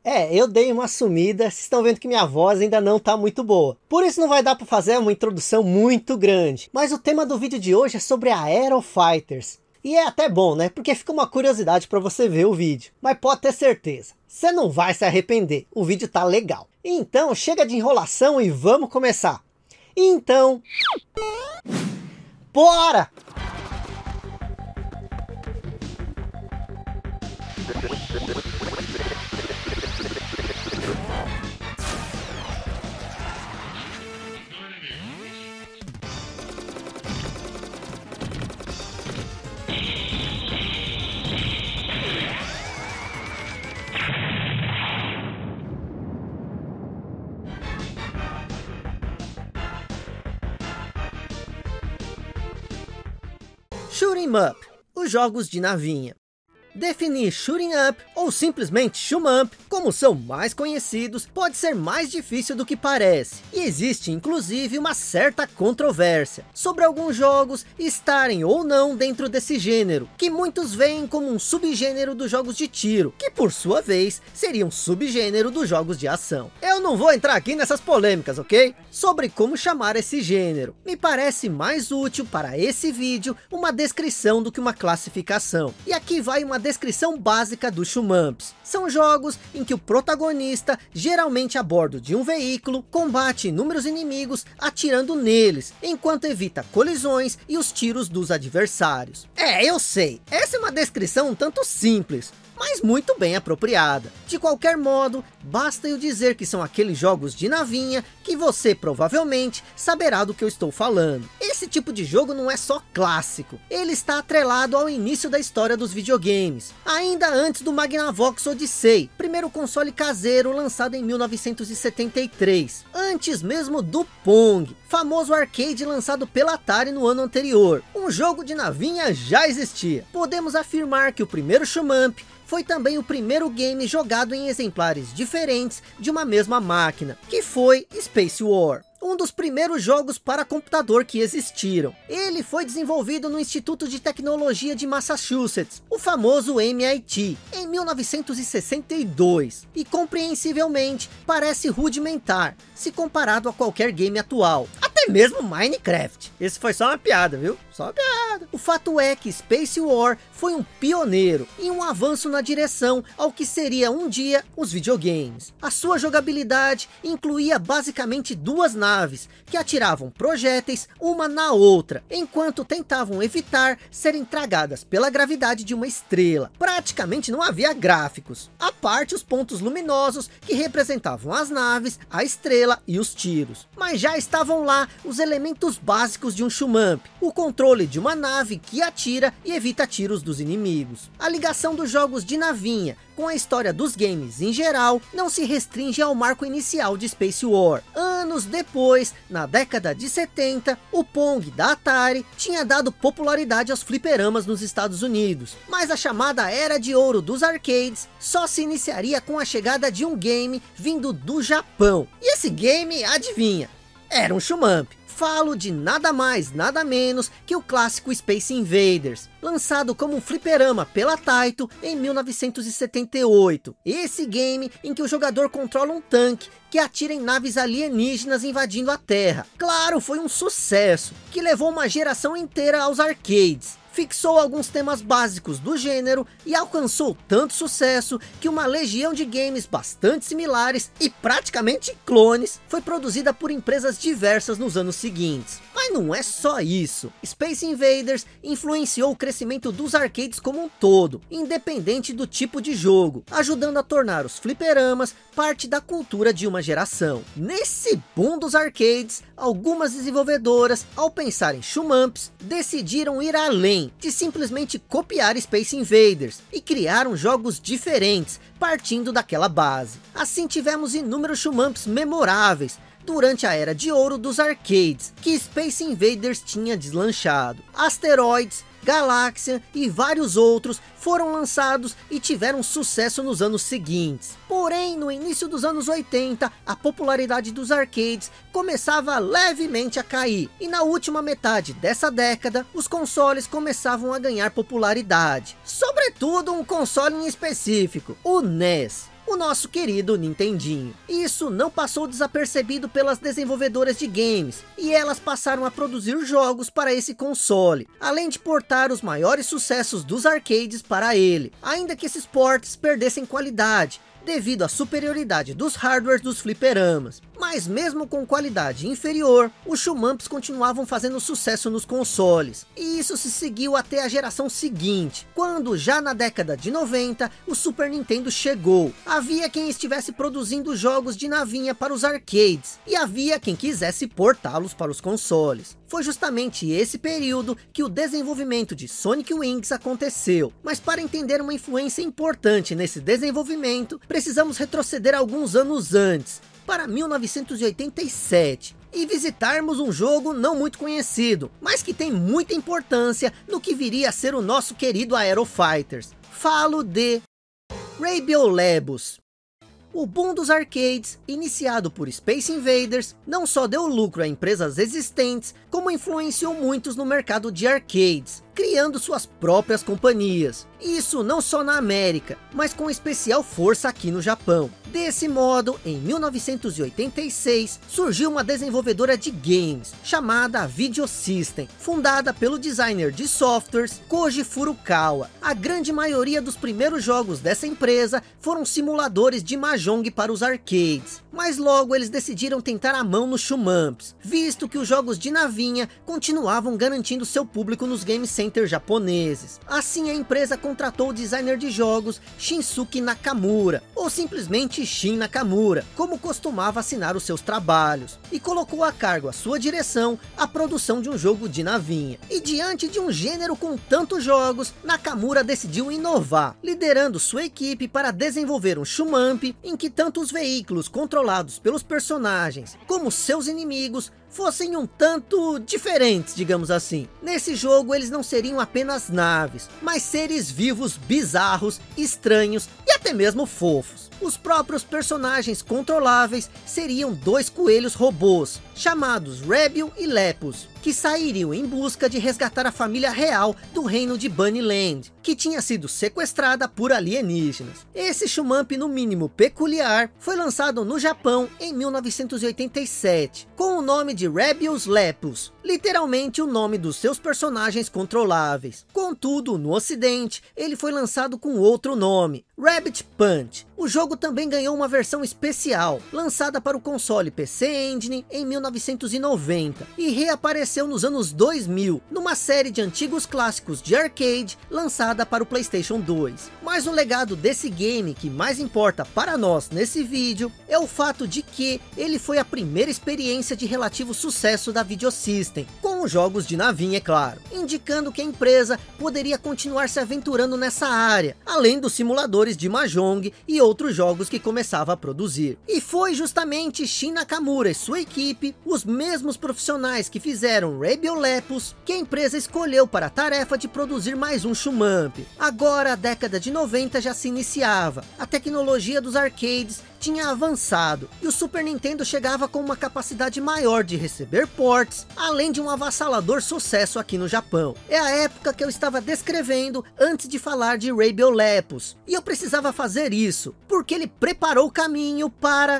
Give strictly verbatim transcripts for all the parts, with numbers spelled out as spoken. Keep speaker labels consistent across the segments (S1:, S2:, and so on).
S1: É, eu dei uma sumida, vocês estão vendo que minha voz ainda não tá muito boa. Por isso não vai dar para fazer uma introdução muito grande. Mas o tema do vídeo de hoje é sobre a Aero Fighters. E é até bom, né? Porque fica uma curiosidade para você ver o vídeo. Mas pode ter certeza, você não vai se arrepender. O vídeo tá legal. Então chega de enrolação e vamos começar. Então... bora! Shooting Up, os jogos de navinha. Definir Shooting Up, ou simplesmente Shoot Up, como são mais conhecidos, pode ser mais difícil do que parece. E existe inclusive uma certa controvérsia sobre alguns jogos estarem ou não dentro desse gênero, que muitos veem como um subgênero dos jogos de tiro, que por sua vez seria um subgênero dos jogos de ação. Eu não vou entrar aqui nessas polêmicas, ok? Sobre como chamar esse gênero. Me parece mais útil para esse vídeo uma descrição do que uma classificação. E aqui vai uma descrição básica dos shoot ups. São jogos em que o protagonista, geralmente a bordo de um veículo, combate inúmeros inimigos atirando neles, enquanto evita colisões e os tiros dos adversários. É, eu sei, essa é uma descrição um tanto simples, mas muito bem apropriada. De qualquer modo, basta eu dizer que são aqueles jogos de navinha que você provavelmente saberá do que eu estou falando. Esse tipo de jogo não é só clássico, ele está atrelado ao início da história dos videogames, ainda antes do Magnavox Odyssey, primeiro console caseiro lançado em mil novecentos e setenta e três, antes mesmo do Pong, famoso arcade lançado pela Atari no ano anterior. Um jogo de navinha já existia. Podemos afirmar que o primeiro shoot up foi também o primeiro game jogado em exemplares diferentes de uma mesma máquina, que foi Space War. Um dos primeiros jogos para computador que existiram. Ele foi desenvolvido no Instituto de Tecnologia de Massachusetts, o famoso M I T, em mil novecentos e sessenta e dois. E compreensivelmente parece rudimentar, se comparado a qualquer game atual. Até mesmo Minecraft. Esse foi só uma piada, viu? Só uma piada. O fato é que Space War foi um pioneiro e um avanço na direção ao que seria um dia os videogames. A sua jogabilidade incluía basicamente duas naves que atiravam projéteis uma na outra, enquanto tentavam evitar serem tragadas pela gravidade de uma estrela. Praticamente não havia gráficos, à parte os pontos luminosos que representavam as naves, a estrela e os tiros. Mas já estavam lá os elementos básicos de um shoot up, o controle de uma nave que atira e evita tiros dos inimigos. A ligação dos jogos de navinha com a história dos games em geral não se restringe ao marco inicial de Space War. Anos depois, na década de setenta, o Pong da Atari tinha dado popularidade aos fliperamas nos Estados Unidos, mas a chamada era de ouro dos arcades só se iniciaria com a chegada de um game vindo do Japão. E esse game, adivinha? Era um shoot up. Falo de nada mais, nada menos que o clássico Space Invaders, lançado como um fliperama pela Taito em mil novecentos e setenta e oito. Esse game em que o jogador controla um tanque que atira em naves alienígenas invadindo a Terra. Claro, foi um sucesso, que levou uma geração inteira aos arcades. Fixou alguns temas básicos do gênero e alcançou tanto sucesso que uma legião de games bastante similares e praticamente clones foi produzida por empresas diversas nos anos seguintes. Mas não é só isso. Space Invaders influenciou o crescimento dos arcades como um todo, independente do tipo de jogo, ajudando a tornar os fliperamas parte da cultura de uma geração. Nesse boom dos arcades, algumas desenvolvedoras, ao pensar em shoot ups, decidiram ir além de simplesmente copiar Space Invaders e criaram jogos diferentes, partindo daquela base. Assim tivemos inúmeros shoot ups memoráveis durante a era de ouro dos arcades, que Space Invaders tinha deslanchado. Asteroids, Galáxia e vários outros foram lançados e tiveram sucesso nos anos seguintes. Porém, no início dos anos oitenta, a popularidade dos arcades começava levemente a cair. E na última metade dessa década, os consoles começavam a ganhar popularidade. Sobretudo um console em específico, o N E S. o nosso querido Nintendinho. Isso não passou desapercebido pelas desenvolvedoras de games, e elas passaram a produzir jogos para esse console, além de portar os maiores sucessos dos arcades para ele, ainda que esses ports perdessem qualidade, devido à superioridade dos hardwares dos fliperamas. Mas mesmo com qualidade inferior, os shumamps continuavam fazendo sucesso nos consoles. E isso se seguiu até a geração seguinte, quando já na década de noventa, o Super Nintendo chegou. Havia quem estivesse produzindo jogos de navinha para os arcades, e havia quem quisesse portá-los para os consoles. Foi justamente esse período que o desenvolvimento de Sonic Wings aconteceu. Mas para entender uma influência importante nesse desenvolvimento, precisamos retroceder alguns anos antes, para mil novecentos e oitenta e sete, e visitarmos um jogo não muito conhecido, mas que tem muita importância no que viria a ser o nosso querido Aero Fighters. Falo de Rabiolabos. O boom dos arcades, iniciado por Space Invaders, não só deu lucro a empresas existentes, como influenciou muitos no mercado de arcades, criando suas próprias companhias. Isso não só na América, mas com especial força aqui no Japão. Desse modo, em mil novecentos e oitenta e seis, surgiu uma desenvolvedora de games, chamada Video System, fundada pelo designer de softwares Koji Furukawa. A grande maioria dos primeiros jogos dessa empresa foram simuladores de mahjong para os arcades, mas logo eles decidiram tentar a mão nos shumamps, visto que os jogos de navinha continuavam garantindo seu público nos game centers japoneses. Assim a empresa contratou o designer de jogos Shinsuke Nakamura, ou simplesmente Shin Nakamura, como costumava assinar os seus trabalhos, e colocou a cargo a sua direção a produção de um jogo de navinha. E diante de um gênero com tantos jogos, Nakamura decidiu inovar, liderando sua equipe para desenvolver um shumamp em que tanto os veículos controlados pelos personagens como seus inimigos fossem um tanto diferentes, digamos assim. Nesse jogo eles não seriam apenas naves, mas seres vivos bizarros, estranhos e até mesmo fofos. Os próprios personagens controláveis seriam dois coelhos robôs, chamados Rebel e Lepus, que sairiam em busca de resgatar a família real do reino de Bunnyland, que tinha sido sequestrada por alienígenas. Esse shumamp no mínimo peculiar foi lançado no Japão em mil novecentos e oitenta e sete, com o nome de Rebels Lepus, literalmente o nome dos seus personagens controláveis. Contudo, no ocidente, ele foi lançado com outro nome, Rabbit Punch. O jogo também ganhou uma versão especial, lançada para o console P C Engine em mil novecentos e noventa, e reapareceu nos anos dois mil, numa série de antigos clássicos de arcade, lançada para o PlayStation dois. Mas o legado desse game que mais importa para nós nesse vídeo, é o fato de que ele foi a primeira experiência de relativo sucesso da Video System, com os jogos de navinha, é claro, indicando que a empresa poderia continuar se aventurando nessa área, além dos simuladores de mahjong e outros jogos que começava a produzir. E foi justamente Shin Nakamura e sua equipe, os mesmos profissionais que fizeram Rabiolapus, que a empresa escolheu para a tarefa de produzir mais um shumamp. Agora a década de noventa já se iniciava, a tecnologia dos arcades tinha avançado, e o Super Nintendo chegava com uma capacidade maior de receber ports, além de um avassalador sucesso aqui no Japão. É a época que eu estava descrevendo antes de falar de Rabiolapus, e eu precisava fazer isso, porque ele preparou o caminho para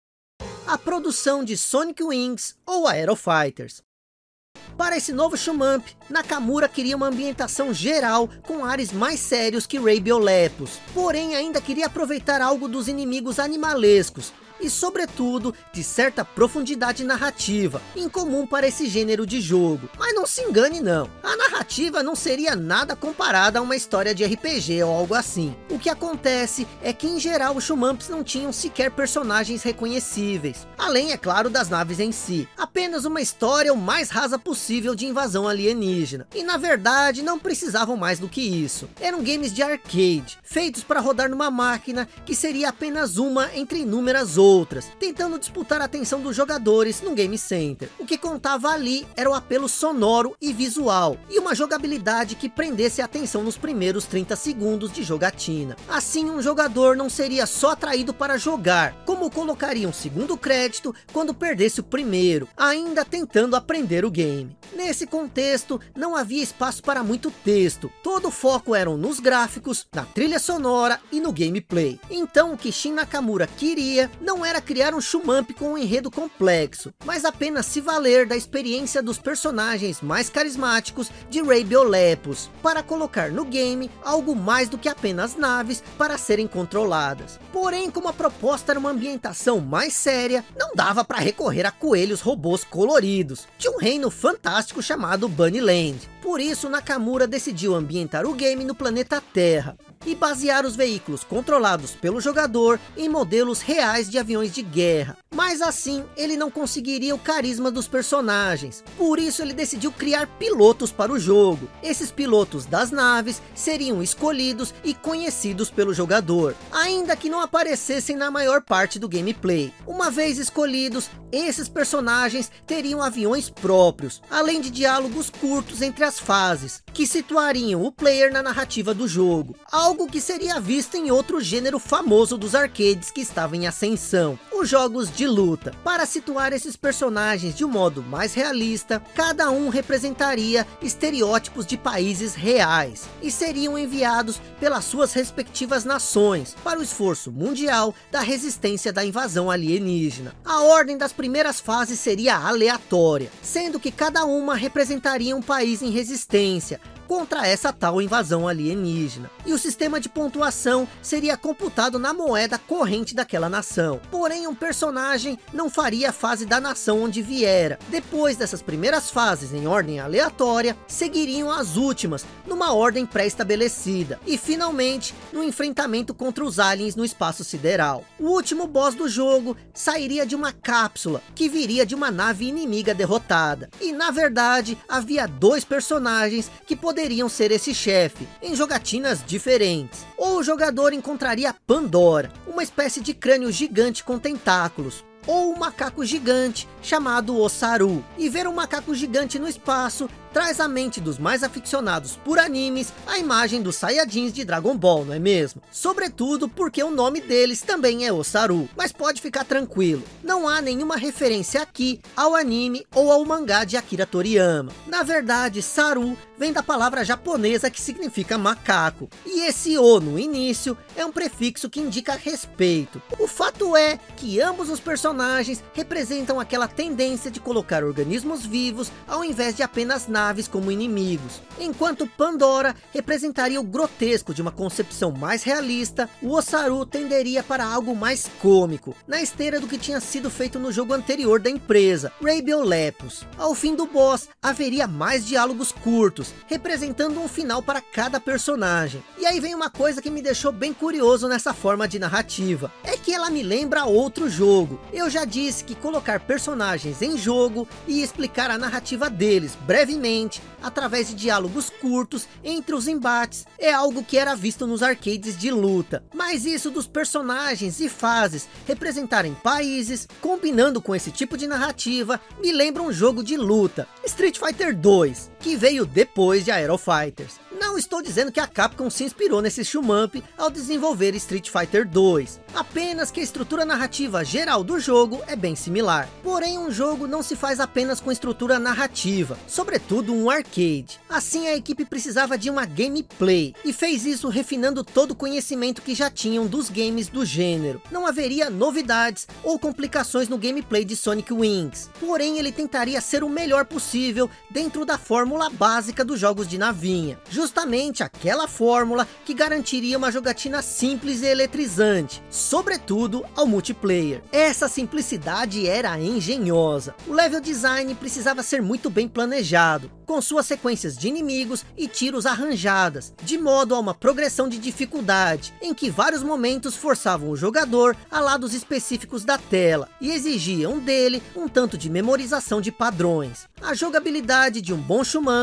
S1: a produção de Sonic Wings ou Aero Fighters. Para esse novo shumamp, Nakamura queria uma ambientação geral com ares mais sérios que Rabiolapus, porém ainda queria aproveitar algo dos inimigos animalescos e sobretudo de certa profundidade narrativa, incomum para esse gênero de jogo. Mas não se engane não, a narrativa não seria nada comparada a uma história de R P G ou algo assim. O que acontece é que em geral os shumamps não tinham sequer personagens reconhecíveis, além é claro das naves em si, apenas uma história o mais rasa possível de invasão alienígena, e na verdade não precisavam mais do que isso. Eram games de arcade, feitos para rodar numa máquina que seria apenas uma entre inúmeras outras. outras, tentando disputar a atenção dos jogadores no Game Center. O que contava ali era o apelo sonoro e visual, e uma jogabilidade que prendesse a atenção nos primeiros trinta segundos de jogatina. Assim, um jogador não seria só atraído para jogar, como colocaria um segundo crédito quando perdesse o primeiro, ainda tentando aprender o game. Nesse contexto, não havia espaço para muito texto, todo o foco eram nos gráficos, na trilha sonora e no gameplay. Então o que Shin Nakamura queria não era criar um shmup com um enredo complexo, mas apenas se valer da experiência dos personagens mais carismáticos de Rabiolapus, para colocar no game algo mais do que apenas naves para serem controladas. Porém, como a proposta era uma ambientação mais séria, não dava para recorrer a coelhos robôs coloridos de um reino fantástico chamado Bunnyland. Por isso, Nakamura decidiu ambientar o game no planeta Terra e basear os veículos controlados pelo jogador em modelos reais de aviões de guerra. Mas assim, ele não conseguiria o carisma dos personagens. Por isso ele decidiu criar pilotos para o jogo. Esses pilotos das naves seriam escolhidos e conhecidos pelo jogador, ainda que não aparecessem na maior parte do gameplay. Uma vez escolhidos, esses personagens teriam aviões próprios, além de diálogos curtos entre as fases, que situariam o player na narrativa do jogo. Algo que seria visto em outro gênero famoso dos arcades que estava em ascensão, os jogos de luta. Para situar esses personagens de um modo mais realista, cada um representaria estereótipos de países reais, e seriam enviados pelas suas respectivas nações, para o esforço mundial da resistência da invasão alienígena. A ordem das primeiras fases seria aleatória, sendo que cada uma representaria um país em resistência contra essa tal invasão alienígena, e o sistema de pontuação seria computado na moeda corrente daquela nação. Porém, um personagem não faria a fase da nação onde viera. Depois dessas primeiras fases em ordem aleatória, seguiriam as últimas numa ordem pré-estabelecida, e finalmente no enfrentamento contra os aliens no espaço sideral. O último boss do jogo sairia de uma cápsula que viria de uma nave inimiga derrotada, e na verdade havia dois personagens que poderiam poderiam ser esse chefe, em jogatinas diferentes. Ou o jogador encontraria Pandora, uma espécie de crânio gigante com tentáculos, ou um macaco gigante chamado Osaru. E ver um macaco gigante no espaço traz à mente dos mais aficionados por animes a imagem dos Saiyajins de Dragon Ball, não é mesmo? Sobretudo porque o nome deles também é Osaru. Mas pode ficar tranquilo, não há nenhuma referência aqui ao anime ou ao mangá de Akira Toriyama. Na verdade, Saru vem da palavra japonesa que significa macaco, e esse O no início é um prefixo que indica respeito. O fato é que ambos os personagens representam aquela tendência de colocar organismos vivos ao invés de apenas naves como inimigos. Enquanto Pandora representaria o grotesco de uma concepção mais realista, o Osaru tenderia para algo mais cômico, na esteira do que tinha sido feito no jogo anterior da empresa, Rabiolapus. Ao fim do boss, haveria mais diálogos curtos, representando um final para cada personagem. E aí vem uma coisa que me deixou bem curioso nessa forma de narrativa, é que ela me lembra outro jogo. Eu já disse que colocar personagens em jogo e explicar a narrativa deles brevemente, através de diálogos curtos entre os embates, é algo que era visto nos arcades de luta. Mas isso dos personagens e fases representarem países, combinando com esse tipo de narrativa, me lembra um jogo de luta, Street Fighter dois, que veio depois de Aero Fighters. Não estou dizendo que a Capcom se inspirou nesse shmup ao desenvolver Street Fighter dois, apenas que a estrutura narrativa geral do jogo é bem similar. Porém, um jogo não se faz apenas com estrutura narrativa, sobretudo um arcade. Assim, a equipe precisava de uma gameplay, e fez isso refinando todo o conhecimento que já tinham dos games do gênero. Não haveria novidades ou complicações no gameplay de Sonic Wings, porém ele tentaria ser o melhor possível dentro da fórmula básica dos jogos de navinha, justamente aquela fórmula que garantiria uma jogatina simples e eletrizante, sobretudo ao multiplayer. Essa simplicidade era engenhosa. O level design precisava ser muito bem planejado, com suas sequências de inimigos e tiros arranjadas, de modo a uma progressão de dificuldade, em que vários momentos forçavam o jogador a lados específicos da tela, e exigiam dele um tanto de memorização de padrões. A jogabilidade de um bom shmup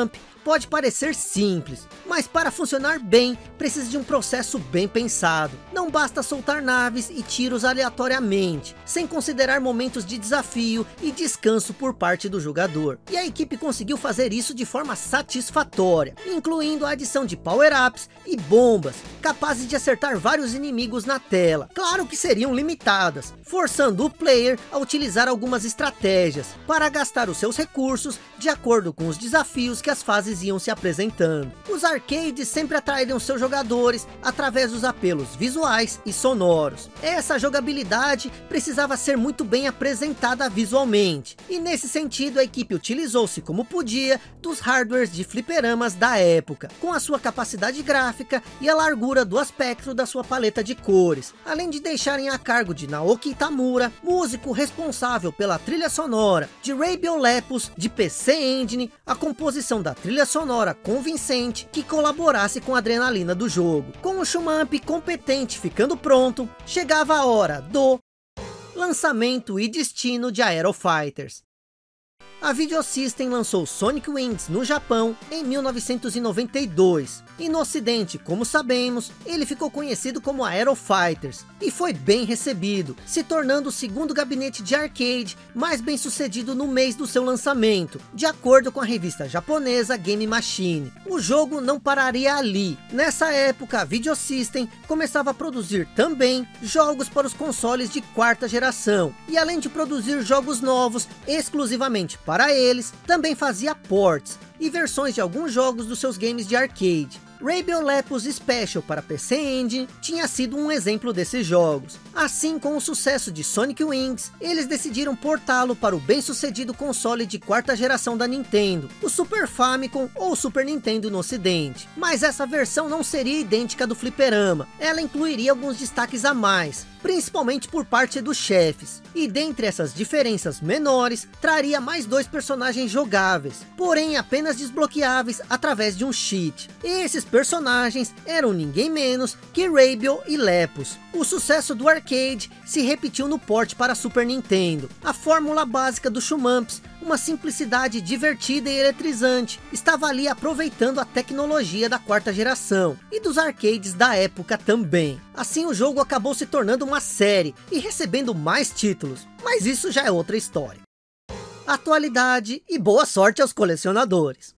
S1: pode parecer simples, mas para funcionar bem, precisa de um processo bem pensado. Não basta soltar naves e tiros aleatoriamente, sem considerar momentos de desafio e descanso por parte do jogador. E a equipe conseguiu fazer isso de forma satisfatória, incluindo a adição de power-ups e bombas, capazes de acertar vários inimigos na tela. Claro que seriam limitadas, forçando o player a utilizar algumas estratégias para gastar os seus recursos de acordo com os desafios que as fases iam se apresentando. Os arcades sempre atraíram seus jogadores através dos apelos visuais e sonoros. Essa jogabilidade precisava ser muito bem apresentada visualmente, e nesse sentido a equipe utilizou-se como podia dos hardwares de fliperamas da época, com a sua capacidade gráfica e a largura do aspecto da sua paleta de cores, além de deixarem a cargo de Naoki Tamura, músico responsável pela trilha sonora de Rabiol-Lepus de P C Engine, a composição da trilha sonora convincente que colaborasse com a adrenalina do jogo. Com o Shumamp competente ficando pronto, chegava a hora do lançamento e destino de Aero Fighters. A Video System lançou Sonic Wings no Japão em mil novecentos e noventa e dois, e no ocidente, como sabemos, ele ficou conhecido como Aero Fighters, e foi bem recebido, se tornando o segundo gabinete de arcade mais bem sucedido no mês do seu lançamento, de acordo com a revista japonesa Game Machine. O jogo não pararia ali. Nessa época, a Video System começava a produzir também jogos para os consoles de quarta geração, e além de produzir jogos novos exclusivamente para eles, também fazia ports e versões de alguns jogos dos seus games de arcade. Rabiol-Lepus Special para P C Engine tinha sido um exemplo desses jogos. Assim, com o sucesso de Sonic Wings, eles decidiram portá-lo para o bem-sucedido console de quarta geração da Nintendo, o Super Famicom ou Super Nintendo no ocidente. Mas essa versão não seria idêntica do fliperama, ela incluiria alguns destaques a mais, principalmente por parte dos chefes, e dentre essas diferenças menores, traria mais dois personagens jogáveis, porém apenas desbloqueáveis através de um cheat. Esses personagens eram ninguém menos que Rabiol e Lepus. O sucesso do arcade se repetiu no port para Super Nintendo. A fórmula básica do Shumamps, uma simplicidade divertida e eletrizante, estava ali aproveitando a tecnologia da quarta geração e dos arcades da época também. Assim, o jogo acabou se tornando uma série e recebendo mais títulos, mas isso já é outra história. Atualidade e boa sorte aos colecionadores.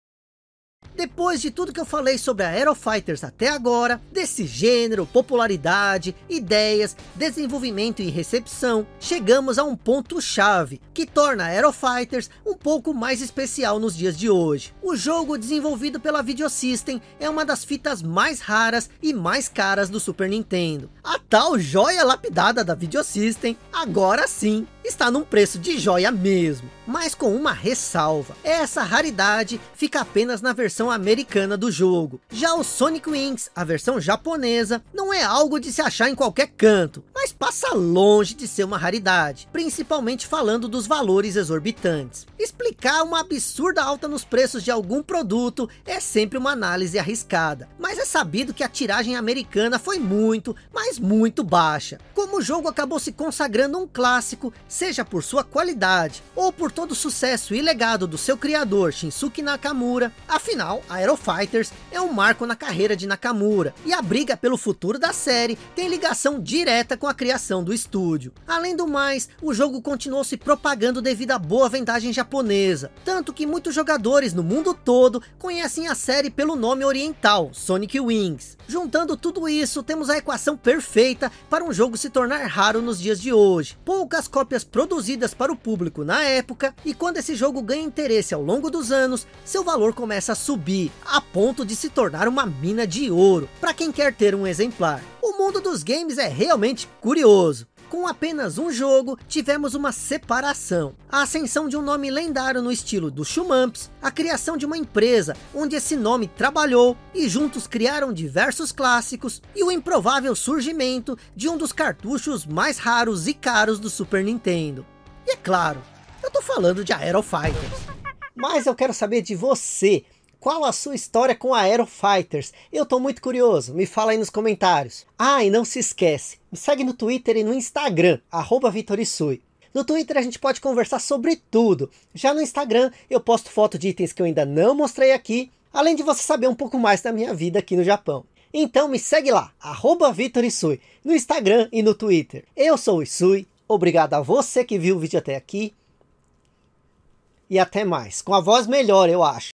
S1: Depois de tudo que eu falei sobre a Aero Fighters até agora, desse gênero, popularidade, ideias, desenvolvimento e recepção, chegamos a um ponto chave, que torna a Aero Fighters um pouco mais especial nos dias de hoje. O jogo desenvolvido pela Video System é uma das fitas mais raras e mais caras do Super Nintendo. A tal joia lapidada da Video System, agora sim, está num preço de joia mesmo, mas com uma ressalva: essa raridade fica apenas na versão americana do jogo. Já o Sonic Wings, a versão japonesa, não é algo de se achar em qualquer canto, mas passa longe de ser uma raridade, principalmente falando dos valores exorbitantes. Explicar uma absurda alta nos preços de algum produto é sempre uma análise arriscada, mas é sabido que a tiragem americana foi muito, mas muito baixa. Como o jogo acabou se consagrando um clássico, seja por sua qualidade ou por todo o sucesso e legado do seu criador Shinsuke Nakamura, afinal a Aero Fighters é um marco na carreira de Nakamura, e a briga pelo futuro da série tem ligação direta com a criação do estúdio. Além do mais, o jogo continuou se propagando devido à boa vendagem japonesa, tanto que muitos jogadores no mundo todo conhecem a série pelo nome oriental, Sonic Wings. Juntando tudo isso, temos a equação perfeita para um jogo se tornar raro nos dias de hoje. Poucas cópias produzidas para o público na época, e quando esse jogo ganha interesse ao longo dos anos, seu valor começa a subir, a ponto de se tornar uma mina de ouro para quem quer ter um exemplar. O mundo dos games é realmente curioso. Com apenas um jogo, tivemos uma separação, a ascensão de um nome lendário no estilo do Shumamps, a criação de uma empresa onde esse nome trabalhou e juntos criaram diversos clássicos, e o improvável surgimento de um dos cartuchos mais raros e caros do Super Nintendo. E é claro, eu tô falando de Aero Fighters. Mas eu quero saber de você. Qual a sua história com a Aero Fighters? Eu tô muito curioso, me fala aí nos comentários. Ah, e não se esquece, me segue no Twitter e no Instagram, arroba Vitorisui. No Twitter a gente pode conversar sobre tudo. Já no Instagram eu posto foto de itens que eu ainda não mostrei aqui, além de você saber um pouco mais da minha vida aqui no Japão. Então me segue lá, arroba Vitor Isui, no Instagram e no Twitter. Eu sou o Isui, obrigado a você que viu o vídeo até aqui. E até mais, com a voz melhor eu acho.